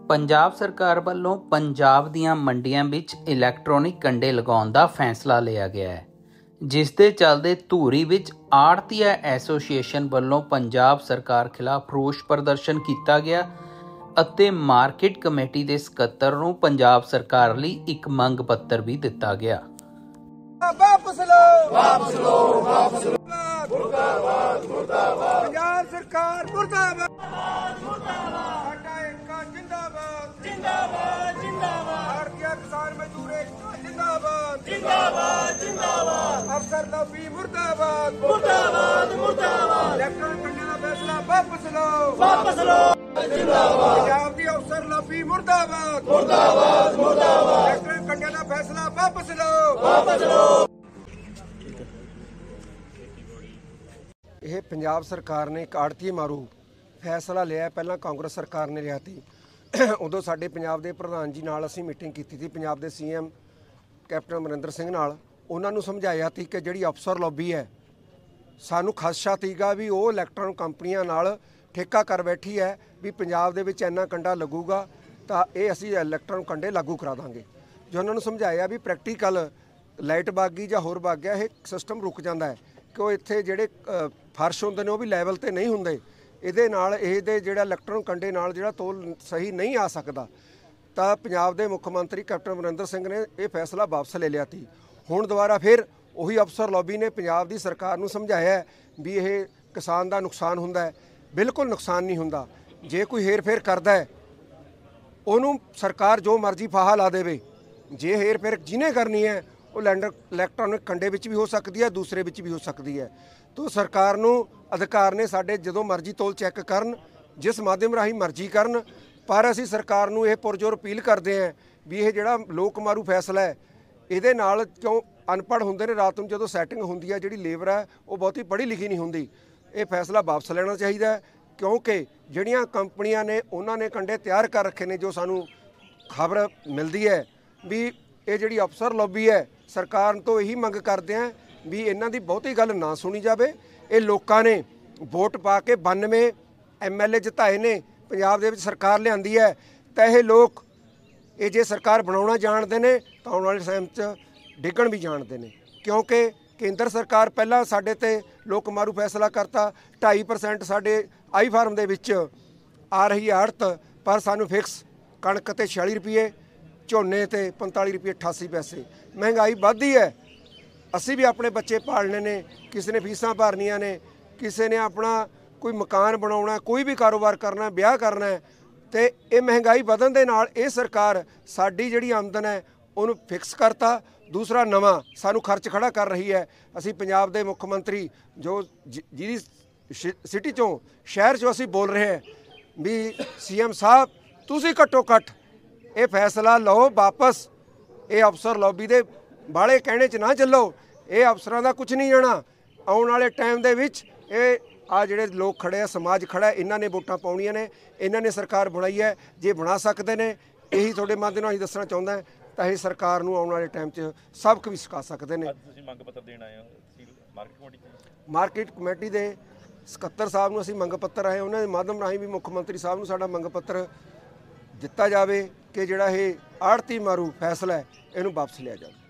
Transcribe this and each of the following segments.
ਪੰਜਾਬ ਸਰਕਾਰ ਵੱਲੋਂ ਪੰਜਾਬ ਦੀਆਂ ਮੰਡੀਆਂ ਵਿੱਚ ਇਲੈਕਟ੍ਰੋਨਿਕ ਕੰਡੇ ਲਗਾਉਣ ਦਾ ਫੈਸਲਾ ਲਿਆ ਗਿਆ ਹੈ, ਜਿਸ ਦੇ ਚੱਲਦੇ ਧੂਰੀ ਵਿੱਚ ਆੜ੍ਹਤੀਆ ਐਸੋਸੀਏਸ਼ਨ ਵੱਲੋਂ ਪੰਜਾਬ ਸਰਕਾਰ ਖਿਲਾਫ ਰੋਸ ਪ੍ਰਦਰਸ਼ਨ ਕੀਤਾ ਗਿਆ ਅਤੇ ਮਾਰਕੀਟ ਕਮੇਟੀ ਦੇ ਸਕੱਤਰ ਨੂੰ ਪੰਜਾਬ ਸਰਕਾਰ ਲਈ ਇੱਕ ਮੰਗ ਪੱਤਰ ਵੀ ਦਿੱਤਾ ਗਿਆ। वापस लो, वापस लो, वापस लो। मुर्दाबाद, मुर्दाबाद। पंजाब सरकार मुर्दाबाद, मुर्दाबाद। आटा एकता जिंदाबाद, जिंदाबाद, जिंदाबाद। भारतीय किसान मजदूर एकता जिंदाबाद, जिंदाबाद, जिंदाबाद। अफसर लॉबी मुर्दाबाद, मुर्दाबाद, मुर्दाबाद। इलेक्ट्रॉनिक कंडे दा फैसला वापस लो, वापस लो, जिंदाबाद। पंजाब दी अफसर लॉबी मुर्दाबाद, मुर्दाबाद, मुर्दाबाद। इलेक्ट्रॉनिक कंडे दा फैसला वापस लो, वापस लो। ਇਹ ਪੰਜਾਬ ਸਰਕਾਰ ਨੇ ਇੱਕ ਆੜਤੀ ਮਾਰੂ ਫੈਸਲਾ ਲਿਆ। ਪਹਿਲਾਂ ਕਾਂਗਰਸ ਸਰਕਾਰ ਨੇ ਲਿਆ ਸੀ। ਉਦੋਂ ਸਾਡੇ ਪੰਜਾਬ ਦੇ ਪ੍ਰਧਾਨ ਜੀ ਨਾਲ ਅਸੀਂ ਮੀਟਿੰਗ ਕੀਤੀ ਸੀ, ਪੰਜਾਬ ਦੇ ਸੀਐਮ ਕੈਪਟਨ ਅਮਰਿੰਦਰ ਸਿੰਘ ਨਾਲ। ਉਹਨਾਂ ਨੂੰ ਸਮਝਾਇਆ ਸੀ ਕਿ ਜਿਹੜੀ ਅਫਸਰ ਲੌਬੀ ਹੈ, ਸਾਨੂੰ ਖਦਸ਼ਾ ਸੀਗਾ ਵੀ ਉਹ ਇਲੈਕਟ੍ਰੋਨਿਕ ਕੰਪਨੀਆਂ ਨਾਲ ਠੇਕਾ ਕਰ ਬੈਠੀ ਹੈ ਵੀ ਪੰਜਾਬ ਦੇ ਵਿੱਚ ਇੰਨਾ ਕੰਡਾ ਲੱਗੂਗਾ ਤਾਂ ਇਹ ਅਸੀਂ ਇਲੈਕਟ੍ਰੋਨਿਕ ਕੰਡੇ ਲਾਗੂ ਕਰਾ ਦਾਂਗੇ। ਜੋ ਉਹਨਾਂ ਨੂੰ ਸਮਝਾਇਆ ਵੀ ਪ੍ਰੈਕਟੀਕਲ ਲਾਈਟ ਵਗ ਗਈ ਜਾਂ ਹੋਰ ਵਗ ਗਿਆ, ਇਹ ਸਿਸਟਮ ਰੁਕ ਜਾਂਦਾ ਹੈ ਕਿ ਉਹ ਇੱਥੇ ਜਿਹੜੇ ਫਰਸ਼ ਹੁੰਦੇ ਨੇ ਉਹ ਵੀ ਲੈਵਲ 'ਤੇ ਨਹੀਂ ਹੁੰਦੇ। ਇਹਦੇ ਨਾਲ ਇਹਦੇ ਜਿਹੜਾ ਇਲੈਕਟ੍ਰੋਨਿਕ ਕੰਡੇ ਨਾਲ ਜਿਹੜਾ ਤੋਲ ਸਹੀ ਨਹੀਂ ਆ ਸਕਦਾ। ਤਾਂ ਪੰਜਾਬ ਦੇ ਮੁੱਖ ਮੰਤਰੀ ਕੈਪਟਨ ਅਮਰਿੰਦਰ ਸਿੰਘ ਨੇ ਇਹ ਫੈਸਲਾ ਵਾਪਸ ਲੈ ਲਿਆ ਸੀ। ਹੁਣ ਦੁਬਾਰਾ ਫਿਰ ਉਹੀ ਅਫਸਰ ਲੌਬੀ ਨੇ ਪੰਜਾਬ ਦੀ ਸਰਕਾਰ ਨੂੰ ਸਮਝਾਇਆ ਵੀ ਇਹ ਕਿਸਾਨ ਦਾ ਨੁਕਸਾਨ ਹੁੰਦਾ ਹੈ। ਬਿਲਕੁਲ ਨੁਕਸਾਨ ਨਹੀਂ ਹੁੰਦਾ। ਜੇ ਕੋਈ ਹੇਰ ਫੇਰ ਕਰਦਾ ਹੈ ਉਹਨੂੰ ਸਰਕਾਰ ਜੋ ਮਰਜ਼ੀ ਫਾਹਾ ਲਾ ਦੇਵੇ। ਜੇ ਹੇਰ ਫੇਰ ਜਿਹਨੇ ਕਰਨੀ ਹੈ ਉਹ ਇਲੈਕਟ੍ਰੋਨਿਕ ਕੰਡੇ ਵਿੱਚ ਵੀ ਹੋ ਸਕਦੀ ਹੈ, ਦੂਸਰੇ ਵਿੱਚ ਵੀ ਹੋ ਸਕਦੀ ਹੈ। ਤਾਂ ਸਰਕਾਰ ਨੂੰ ਅਧਿਕਾਰ ਨੇ ਸਾਡੇ ਜਦੋਂ ਮਰਜ਼ੀ ਤੋਲ ਚੈੱਕ ਕਰਨ, ਜਿਸ ਮਾਧਿਅਮ ਰਾਹੀਂ ਮਰਜ਼ੀ ਕਰਨ। ਪਰ ਅਸੀਂ ਸਰਕਾਰ ਨੂੰ ਇਹ ਪੁਰਜੋਰ ਅਪੀਲ ਕਰਦੇ ਹਾਂ ਵੀ ਇਹ ਜਿਹੜਾ ਲੋਕ ਮਾਰੂ ਫੈਸਲਾ ਹੈ ਇਹਦੇ ਨਾਲ ਕਿਉਂ ਅਨਪੜ੍ਹ ਹੁੰਦੇ ਨੇ, ਰਾਤ ਨੂੰ ਜਦੋਂ ਸੈਟਿੰਗ ਹੁੰਦੀ ਹੈ ਜਿਹੜੀ ਲੇਬਰ ਹੈ ਉਹ ਬਹੁਤੀ ਪੜ੍ਹੀ ਲਿਖੀ ਨਹੀਂ ਹੁੰਦੀ। ਇਹ ਫੈਸਲਾ ਵਾਪਸ ਲੈਣਾ ਚਾਹੀਦਾ ਹੈ ਕਿਉਂਕਿ ਜਿਹੜੀਆਂ ਕੰਪਨੀਆਂ ਨੇ ਉਹਨਾਂ ਨੇ ਕੰਡੇ ਤਿਆਰ ਕਰ ਰੱਖੇ ਨੇ। ਜੋ ਸਾਨੂੰ ਖਬਰ ਮਿਲਦੀ ਹੈ ਵੀ ਇਹ ਜਿਹੜੀ ਅਫਸਰ ਲੌਬੀ ਹੈ, ਸਰਕਾਰ ਤੋਂ ਇਹੀ ਮੰਗ ਕਰਦੇ ਹਾਂ ਵੀ ਇਹਨਾਂ ਦੀ ਬਹੁਤੀ ਗੱਲ ਨਾ ਸੁਣੀ ਜਾਵੇ। ਇਹ ਲੋਕਾਂ ਨੇ ਵੋਟ ਪਾ ਕੇ 92 MLA ਜਿਤਾਏ ਨੇ, ਪੰਜਾਬ ਦੇ ਵਿੱਚ ਸਰਕਾਰ ਲਿਆਂਦੀ ਹੈ। ਤਾਂ ਇਹ ਲੋਕ ਇਹ ਜੇ ਸਰਕਾਰ ਬਣਾਉਣਾ ਜਾਣਦੇ ਨੇ ਤਾਂ ਆਉਣ ਵਾਲੇ ਟਾਈਮ 'ਚ ਡਿੱਗਣ ਵੀ ਜਾਣਦੇ ਨੇ, ਕਿਉਂਕਿ ਕੇਂਦਰ ਸਰਕਾਰ ਪਹਿਲਾਂ ਸਾਡੇ 'ਤੇ ਲੋਕ ਮਾਰੂ ਫੈਸਲਾ ਕਰਤਾ। 2.5% ਸਾਡੇ ਆਈ ਫਾਰਮ ਦੇ ਵਿੱਚ ਆ ਰਹੀ ਆੜਤ, ਪਰ ਸਾਨੂੰ ਫਿਕਸ ਕਣਕ 'ਤੇ 46 ਰੁਪਏ, ਝੋਨੇ 'ਤੇ 45 ਰੁਪਏ 88 ਪੈਸੇ। ਮਹਿੰਗਾਈ ਵੱਧਦੀ ਹੈ। ਅਸੀਂ ਵੀ ਆਪਣੇ ਬੱਚੇ ਪਾਲਣੇ ਨੇ, ਕਿਸੇ ਨੇ ਫੀਸਾਂ ਭਰਨੀਆਂ ਨੇ, ਕਿਸੇ ਨੇ ਆਪਣਾ ਕੋਈ ਮਕਾਨ ਬਣਾਉਣਾ, ਕੋਈ ਵੀ ਕਾਰੋਬਾਰ ਕਰਨਾ, ਵਿਆਹ ਕਰਨਾ ਹੈ। ਅਤੇ ਇਹ ਮਹਿੰਗਾਈ ਵਧਣ ਦੇ ਨਾਲ ਇਹ ਸਰਕਾਰ ਸਾਡੀ ਜਿਹੜੀ ਆਮਦਨ ਹੈ ਉਹਨੂੰ ਫਿਕਸ ਕਰਤਾ। ਦੂਸਰਾ ਨਵਾਂ ਸਾਨੂੰ ਖਰਚ ਖੜਾ ਕਰ ਰਹੀ ਹੈ। ਅਸੀਂ ਪੰਜਾਬ ਦੇ ਮੁੱਖ ਮੰਤਰੀ ਜੋ ਜਿਹਦੀ ਸਿਟੀ 'ਚੋਂ ਸ਼ਹਿਰ 'ਚੋਂ ਅਸੀਂ ਬੋਲ ਰਹੇ ਹਾਂ ਵੀ CM ਸਾਹਿਬ ਤੁਸੀਂ ਘੱਟੋ ਘੱਟ ਇਹ ਫੈਸਲਾ ਲਓ ਵਾਪਸ। ਇਹ ਅਫਸਰ ਲੌਬੀ ਦੇ ਬਾਹਲੇ ਕਹਿਣੇ 'ਚ ਨਾ ਚੱਲੋ। ਇਹ ਅਫਸਰਾਂ ਦਾ ਕੁਝ ਨਹੀਂ ਜਾਣਾ। ਆਉਣ ਵਾਲੇ ਟਾਈਮ ਦੇ ਵਿੱਚ ਇਹ ਆ ਜਿਹੜੇ ਲੋਕ ਖੜੇ ਆ, ਸਮਾਜ ਖੜਾ, ਇਹਨਾਂ ਨੇ ਵੋਟਾਂ ਪਾਉਣੀਆਂ ਨੇ, ਇਹਨਾਂ ਨੇ ਸਰਕਾਰ ਬਣਾਈ ਹੈ। ਜੇ ਬਣਾ ਸਕਦੇ ਨੇ, ਇਹੀ ਤੁਹਾਡੇ ਮਾਧਿਅਮ ਨਾਲ ਅਸੀਂ ਦੱਸਣਾ ਚਾਹੁੰਦਾ ਤਾਂ ਇਹ ਸਰਕਾਰ ਨੂੰ ਆਉਣ ਵਾਲੇ ਟਾਈਮ 'ਚ ਸਬਕ ਵੀ ਸਿਖਾ ਸਕਦੇ ਨੇ। ਤੁਸੀਂ ਮੰਗ ਪੱਤਰ ਦੇਣ ਆਏ ਹੋ ਮਾਰਕੀਟ ਕਮੇਟੀ ਦੇ ਸਕੱਤਰ ਸਾਹਿਬ ਨੂੰ ਅਸੀਂ ਮੰਗ ਪੱਤਰ ਆਏ, ਉਹਨਾਂ ਦੇ ਮਾਧਿਅਮ ਰਾਹੀਂ ਵੀ ਮੁੱਖ ਮੰਤਰੀ ਸਾਹਿਬ ਨੂੰ ਸਾਡਾ ਮੰਗ ਪੱਤਰ ਦਿੱਤਾ ਜਾਵੇ ਕਿ ਜਿਹੜਾ ਇਹ ਆੜਤੀ ਮਾਰੂ ਫੈਸਲਾ ਹੈ ਇਹਨੂੰ ਵਾਪਸ ਲਿਆ ਜਾਵੇ।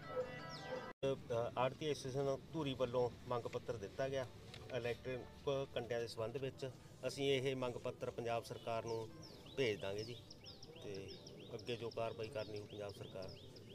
ਆੜਤੀ ਐਸੋਸੀਏਸ਼ਨ ਧੂਰੀ ਵੱਲੋਂ ਮੰਗ ਪੱਤਰ ਦਿੱਤਾ ਗਿਆ ਇਲੈਕਟ੍ਰੋਨਿਕ ਕੰਡਿਆਂ ਦੇ ਸੰਬੰਧ ਵਿੱਚ। ਅਸੀਂ ਇਹ ਮੰਗ ਪੱਤਰ ਪੰਜਾਬ ਸਰਕਾਰ ਨੂੰ ਭੇਜ ਦਾਂਗੇ ਜੀ, ਅਤੇ ਅੱਗੇ ਜੋ ਕਾਰਵਾਈ ਕਰਨੀ ਉਹ ਪੰਜਾਬ ਸਰਕਾਰ